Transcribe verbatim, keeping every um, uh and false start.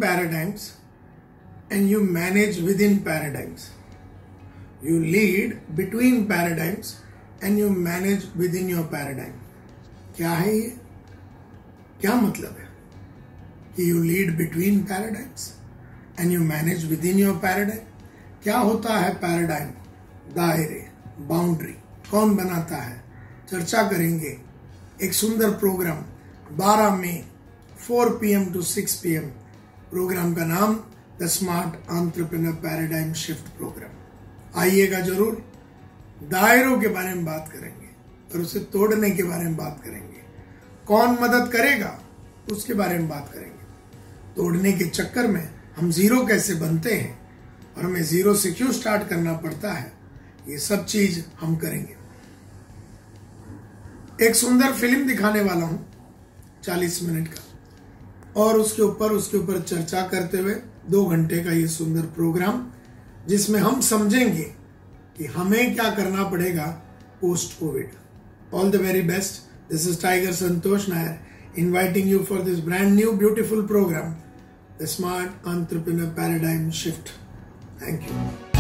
paradigms and you manage within paradigms. You lead between paradigms and you manage within your paradigm. क्या है ये? क्या मतलब है कि you lead between paradigms and you manage within your paradigm? क्या होता है पैराडाइम? दायरे, बाउंड्री कौन बनाता है? चर्चा करेंगे। एक सुंदर प्रोग्राम बारह मई four P M to six P M. Programme का नाम the smart entrepreneur paradigm shift programme. आइएगा जरूर। दायरों के बारे में बात करेंगे और उसे तोड़ने के बारे में बात करेंगे। कौन मदद करेगा उसके बारे में बात करेंगे। तोड़ने के चक्कर में हम जीरो कैसे बनते हैं और हमें जीरो से क्यों स्टार्ट करना पड़ता है, ये सब चीज हम करेंगे। एक सुंदर फिल्म दिखाने वाला हूं चालीस मिनट का, और उसके ऊपर उसके ऊपर चर्चा करते हुए दो घंटे का ये सुंदर प्रोग्राम, जिसमें हम समझेंगे कि हमें क्या करना पड़ेगा post COVID. All the very best. This is Tiger Santosh Nair inviting you for this brand new beautiful program, the Smart Entrepreneur Paradigm Shift. Thank you.